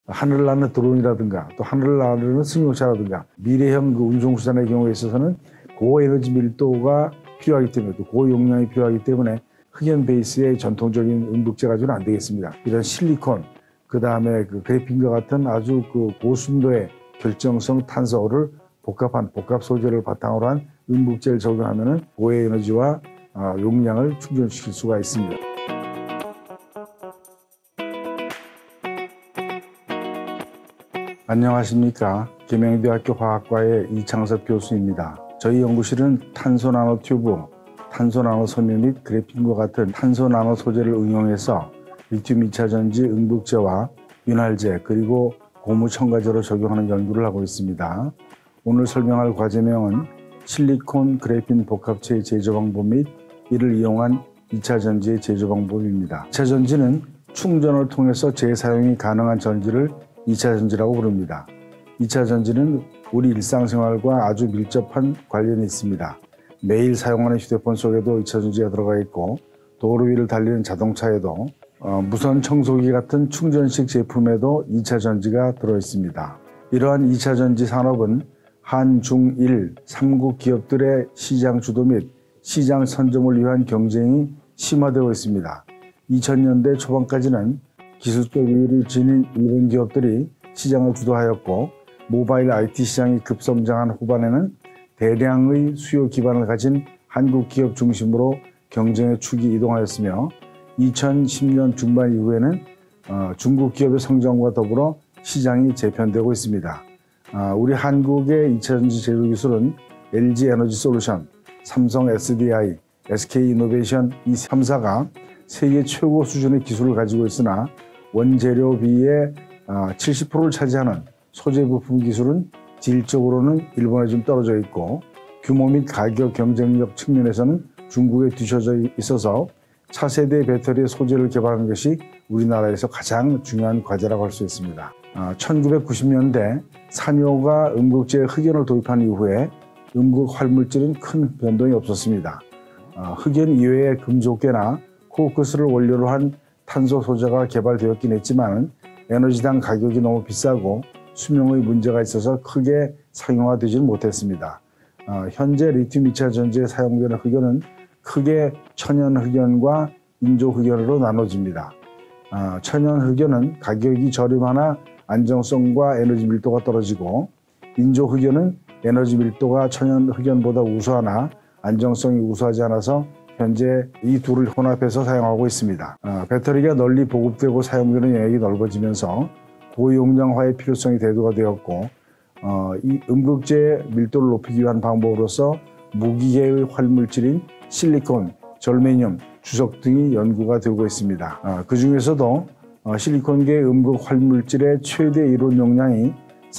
하늘을 나는 드론이라든가 또 하늘을 나르는 승용차라든가 미래형 그 운송수단의 경우에 있어서는 고에너지 밀도가 필요하기 때문에 또 고용량이 필요하기 때문에 흑연 베이스의 전통적인 음극재 가지고는 안 되겠습니다. 이런 실리콘, 그 다음에 그 그래핀과 같은 아주 그 고순도의 결정성 탄소를 복합한 복합 소재를 바탕으로 한 음극재를 적용하면은 고에너지와 용량을 충전시킬 수가 있습니다. 안녕하십니까. 계명대학교 화학과의 이창섭 교수입니다. 저희 연구실은 탄소 나노 튜브, 탄소 나노 섬유 및 그래핀과 같은 탄소 나노 소재를 응용해서 리튬 2차 전지 음극재와 윤활제 그리고 고무 첨가제로 적용하는 연구를 하고 있습니다. 오늘 설명할 과제명은 실리콘 그래핀 복합체의 제조 방법 및 이를 이용한 2차 전지의 제조 방법입니다. 2차 전지는 충전을 통해서 재사용이 가능한 전지를 2차 전지라고 부릅니다. 2차 전지는 우리 일상생활과 아주 밀접한 관련이 있습니다. 매일 사용하는 휴대폰 속에도 2차 전지가 들어가 있고 도로 위를 달리는 자동차에도 무선 청소기 같은 충전식 제품에도 2차 전지가 들어 있습니다. 이러한 2차 전지 산업은 한, 중, 일, 3국 기업들의 시장 주도 및 시장 선점을 위한 경쟁이 심화되고 있습니다. 2000년대 초반까지는 기술적 우위를 지닌 일본 기업들이 시장을 주도하였고 모바일 IT 시장이 급성장한 후반에는 대량의 수요 기반을 가진 한국 기업 중심으로 경쟁의 축이 이동하였으며 2010년 중반 이후에는 중국 기업의 성장과 더불어 시장이 재편되고 있습니다. 우리 한국의 2차 전지 제조 기술은 LG 에너지 솔루션, 삼성 SDI, SK 이노베이션 이 3사가 세계 최고 수준의 기술을 가지고 있으나 원재료비의 70%를 차지하는 소재 부품 기술은 질적으로는 일본에 좀 떨어져 있고 규모 및 가격 경쟁력 측면에서는 중국에 뒤처져 있어서 차세대 배터리의 소재를 개발하는 것이 우리나라에서 가장 중요한 과제라고 할 수 있습니다. 1990년대 산요가 음극재에 흑연을 도입한 이후에 음극 활물질은 큰 변동이 없었습니다. 흑연 이외의 금속계나 코크스를 원료로 한 탄소 소재가 개발되었긴 했지만 에너지당 가격이 너무 비싸고 수명의 문제가 있어서 크게 상용화되지는 못했습니다. 현재 리튬 2차 전지에 사용되는 흑연은 크게 천연 흑연과 인조 흑연으로 나눠집니다. 천연 흑연은 가격이 저렴하나 안정성과 에너지 밀도가 떨어지고 인조 흑연은 에너지 밀도가 천연 흑연보다 우수하나 안정성이 우수하지 않아서 현재 이 둘을 혼합해서 사용하고 있습니다. 배터리가 널리 보급되고 사용되는 영역이 넓어지면서 고용량화의 필요성이 대두가 되었고 이 음극재의 밀도를 높이기 위한 방법으로서 무기계의 활물질인 실리콘, 절메늄, 주석 등이 연구가 되고 있습니다. 그 중에서도 실리콘계 음극 활물질의 최대 이론 용량이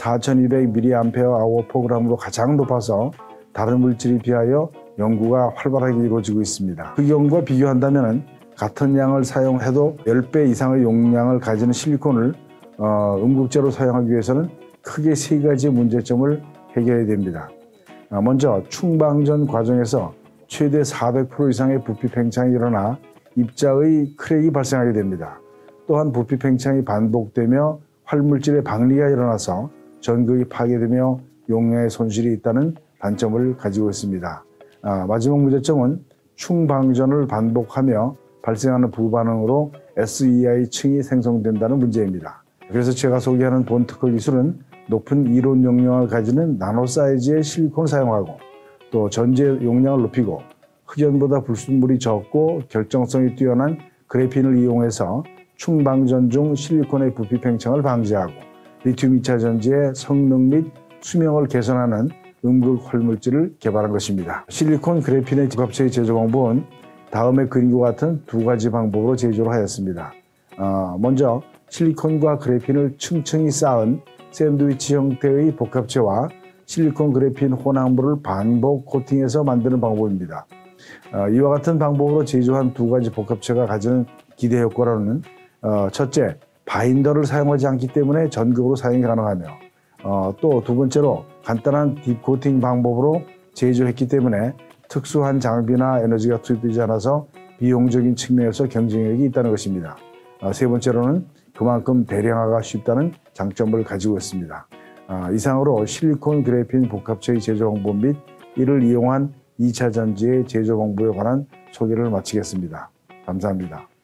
4200mAh/g으로 가장 높아서 다른 물질에 비하여 연구가 활발하게 이루어지고 있습니다. 흑연과 비교한다면 같은 양을 사용해도 10배 이상의 용량을 가지는 실리콘을 음극재로 사용하기 위해서는 크게 3가지의 문제점을 해결해야 됩니다. 먼저 충방전 과정에서 최대 400% 이상의 부피 팽창이 일어나 입자의 크랙이 발생하게 됩니다. 또한 부피 팽창이 반복되며 활물질의 방리가 일어나서 전극이 파괴되며 용량의 손실이 있다는 단점을 가지고 있습니다. 마지막 문제점은 충방전을 반복하며 발생하는 부반응으로 SEI층이 생성된다는 문제입니다. 그래서 제가 소개하는 본 특허 기술은 높은 이론 용량을 가지는 나노 사이즈의 실리콘을 사용하고 또 전지 용량을 높이고 흑연보다 불순물이 적고 결정성이 뛰어난 그래핀을 이용해서 충방전 중 실리콘의 부피 팽창을 방지하고 리튬 2차 전지의 성능 및 수명을 개선하는 음극 활물질을 개발한 것입니다. 실리콘 그래핀의 복합체의 제조 방법은 다음에 그림과 같은 2가지 방법으로 제조를 하였습니다. 먼저 실리콘과 그래핀을 층층이 쌓은 샌드위치 형태의 복합체와 실리콘 그래핀 혼합물을 반복 코팅해서 만드는 방법입니다. 이와 같은 방법으로 제조한 2가지 복합체가 가지는 기대 효과로는 첫째, 바인더를 사용하지 않기 때문에 전극으로 사용이 가능하며 또 2번째로 간단한 딥코팅 방법으로 제조했기 때문에 특수한 장비나 에너지가 투입되지 않아서 비용적인 측면에서 경쟁력이 있다는 것입니다. 3번째로는 그만큼 대량화가 쉽다는 장점을 가지고 있습니다. 이상으로 실리콘 그래핀 복합체의 제조 방법 및 이를 이용한 2차 전지의 제조 방법에 관한 소개를 마치겠습니다. 감사합니다.